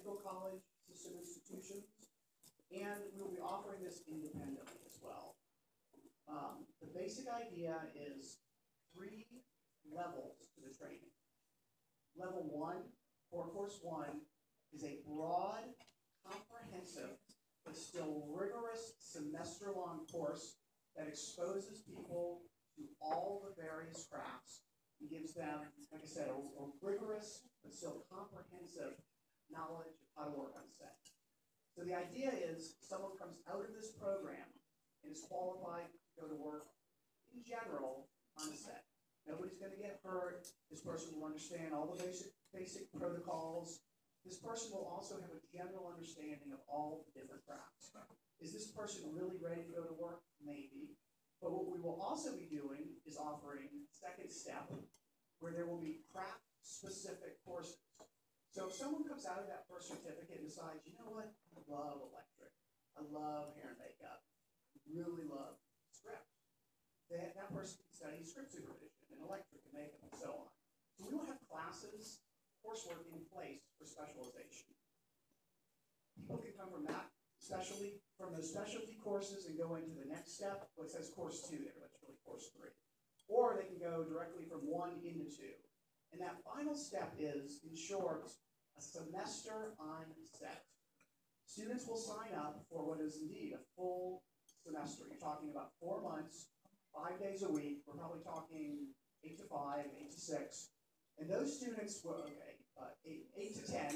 technical college system institutions, and we will be offering this independently as well. The basic idea is 3 levels to the training. Level 1, or course 1, is a broad, comprehensive, but still rigorous semester-long course that exposes people to all the various crafts and gives them, like I said, a rigorous but still comprehensive knowledge of how to work on set. So the idea is someone comes out of this program and is qualified to go to work in general on a set. Nobody's going to get hurt. This person will understand all the basic protocols. This person will also have a general understanding of all the different crafts. Is this person really ready to go to work? Maybe. But what we will also be doing is offering second step, where there will be craft-specific courses. So if someone comes out of that first certificate and decides, you know what, I love electric, I love hair and makeup, I really love script, that person can study script supervision and electric and makeup and so on. So we will have classes, coursework in place for specialization. People can come from that from those specialty courses and go into the next step, what says course 2 there, but it's really course 3. Or they can go directly from 1 into 2. And that final step is, in short, a semester on set. Students will sign up for what is indeed a full semester. You're talking about 4 months, 5 days a week. We're probably talking 8 to 5, 8 to 6. And those students will, 8 to 10.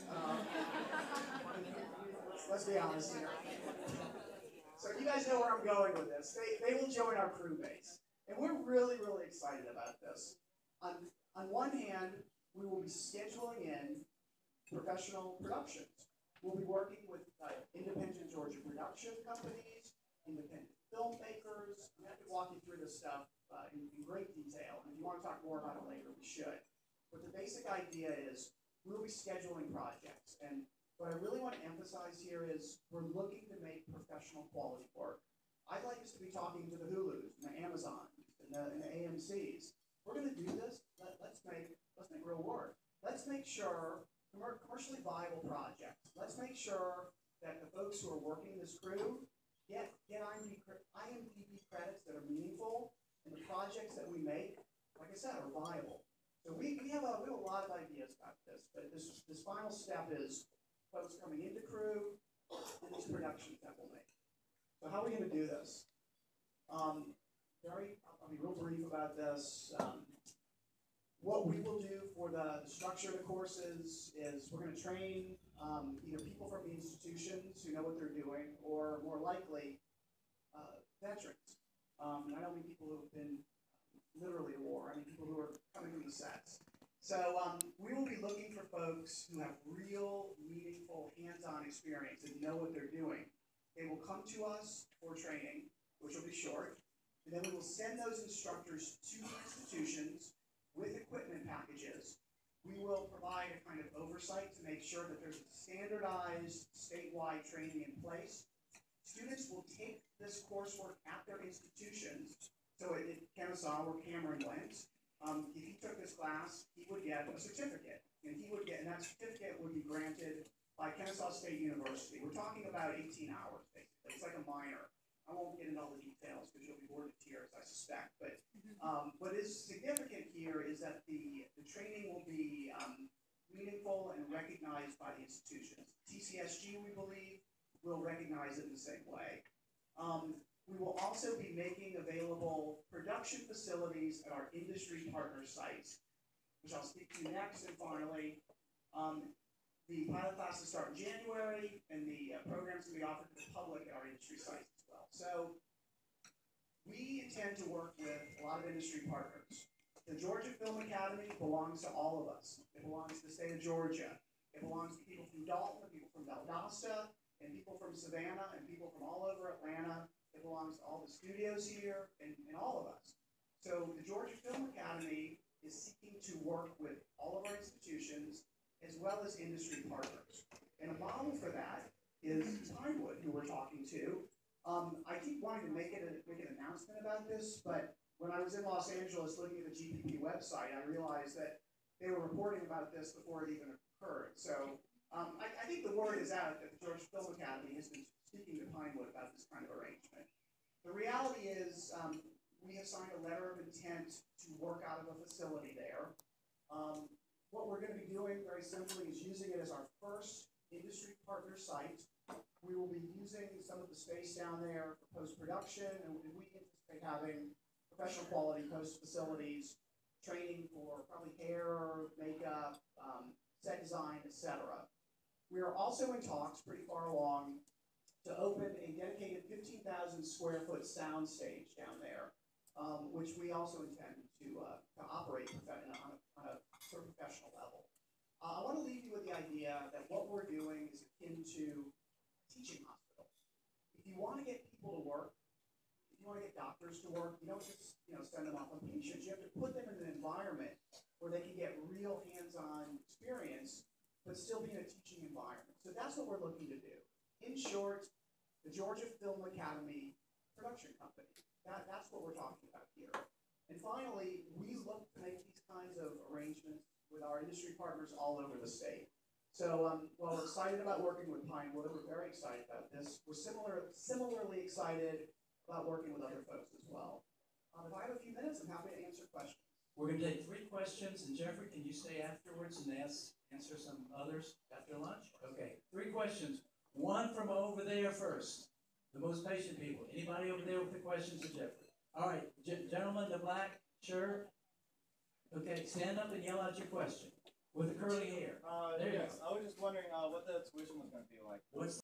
Let's be honest here. So you guys know where I'm going with this. They will join our crew base. And we're really, really excited about this. On one hand, we will be scheduling in professional productions. We'll be working with independent Georgia production companies, independent filmmakers. I'm going to walk you through this stuff in great detail. And if you want to talk more about it later, we should. But the basic idea is we'll be scheduling projects. And what I really want to emphasize here is we're looking to make professional quality work. I'd like us to be talking to the Hulus and the Amazons and the AMCs. We're going to do this. Let's make real work. Let's make sure commercially viable projects. Let's make sure that the folks who are working this crew get IMDb credits that are meaningful, and the projects that we make, like I said, are viable. So we have a lot of ideas about this, but this final step is folks coming into crew and these productions that we'll make. So how are we going to do this? I'll be real brief about this. What we will do for the structure of the courses is we're going to train either people from the institutions who know what they're doing, or more likely, veterans. And I don't mean people who have been literally at war. I mean people who are coming from the sets. So we will be looking for folks who have real, meaningful, hands-on experience and know what they're doing. They will come to us for training, which will be short, and then we will send those instructors to the institutions with equipment packages. We will provide a kind of oversight to make sure that there's a standardized statewide training in place. Students will take this coursework at their institutions. So at Kennesaw, where Cameron went, if he took this class, he would get a certificate. And that certificate would be granted by Kennesaw State University. We're talking about 18 hours, basically. It's like a minor. I won't get into all the details because you'll be bored to tears, I suspect. But what is significant here is that the training will be meaningful and recognized by the institutions. TCSG, we believe, will recognize it in the same way. We will also be making available production facilities at our industry partner sites, which I'll speak to next. And finally, the pilot classes start in January, and the programs will be offered to the public at our industry sites as well. So we intend to work with a lot of industry partners. The Georgia Film Academy belongs to all of us. It belongs to the state of Georgia. It belongs to people from Dalton, people from Valdosta, and people from Savannah, and people from all over Atlanta. It belongs to all the studios here and all of us. So the Georgia Film Academy is seeking to work with all of our institutions as well as industry partners. And a model for that is Pinewood, who we're talking to. I keep wanting to make an announcement about this, but when I was in Los Angeles looking at the GPP website, I realized that they were reporting about this before it even occurred. So I think the word is out that the Georgia Film Academy has been speaking to Pinewood about this kind of arrangement. The reality is we have signed a letter of intent to work out of a facility there. What we're going to be doing very simply is using it as our first industry partner site. We will be using some of the space down there for post-production, and we anticipate having professional quality post facilities, training for probably hair, makeup, set design, etc. We are also in talks pretty far along to open a dedicated 15,000 square foot sound stage down there, which we also intend to operate on a sort of professional level. I want to leave you with the idea that what we're doing is akin to a teaching hospital. If you want to get people to work, if you want to get doctors to work, you don't just send them off on patients. You have to put them in an environment where they can get real hands-on experience, but still be in a teaching environment. So that's what we're looking to do. In short, the Georgia Film Academy production company. That's what we're talking about here. And finally, we look to make these kinds of arrangements with our industry partners all over the state. So while we're excited about working with Pinewood, we're very excited about this. We're similarly excited about working with other folks as well. If I have a few minutes, I'm happy to answer questions. We're going to take 3 questions, and Jeffrey, can you stay afterwards and answer some others after lunch? Okay, 3 questions. One from over there first. The most patient people. Anybody over there with the questions for Jeffrey? All right, gentleman in the black shirt. Okay, stand up and yell out your question with the curly hair. Yes, I was just wondering what the tuition was going to be like. What's